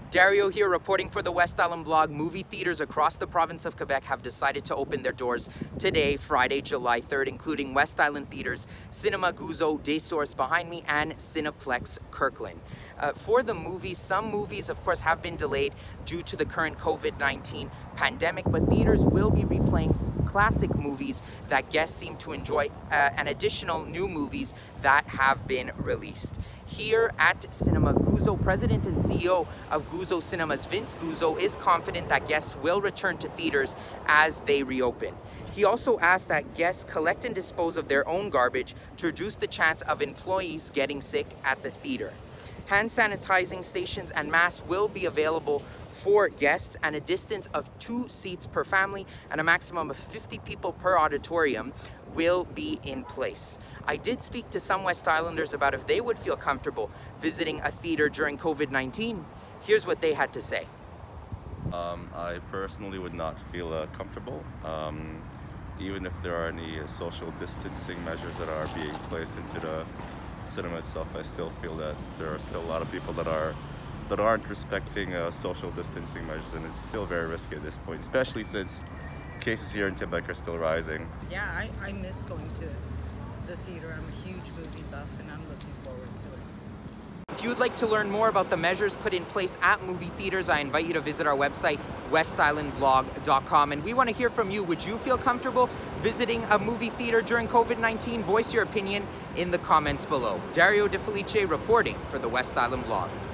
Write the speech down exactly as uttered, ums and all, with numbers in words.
Dario here reporting for the West Island Blog. Movie theaters across the province of Quebec have decided to open their doors today, Friday, July third, including West Island Theaters, Cinema Gouzeau, Des Sources behind me, and Cineplex Kirkland. Uh, for the movies, some movies, of course, have been delayed due to the current COVID nineteen pandemic, but theaters will be replaying classic movies that guests seem to enjoy uh, and additional new movies that have been released. Here at Cinema Gouzeau, President and C E O of Gouzeau Cinemas, Vince Gouzeau, is confident that guests will return to theaters as they reopen. He also asked that guests collect and dispose of their own garbage to reduce the chance of employees getting sick at the theater. Hand sanitizing stations and masks will be available for guests, and a distance of two seats per family and a maximum of fifty people per auditorium will be in place. I did speak to some West Islanders about if they would feel comfortable visiting a theater during COVID nineteen. Here's what they had to say. Um, I personally would not feel uh, comfortable, um, even if there are any uh, social distancing measures that are being placed into the cinema itself. I still feel that there are still a lot of people that are that aren't respecting uh, social distancing measures, and it's still very risky at this point, especially since cases here in Quebec are still rising. Yeah, I, I miss going to the theater. I'm a huge movie buff and I'm looking forward to it. If you would like to learn more about the measures put in place at movie theaters, I invite you to visit our website, west island blog dot com. And we want to hear from you. Would you feel comfortable visiting a movie theater during COVID nineteen? Voice your opinion in the comments below. Dario De Felice reporting for the West Island Blog.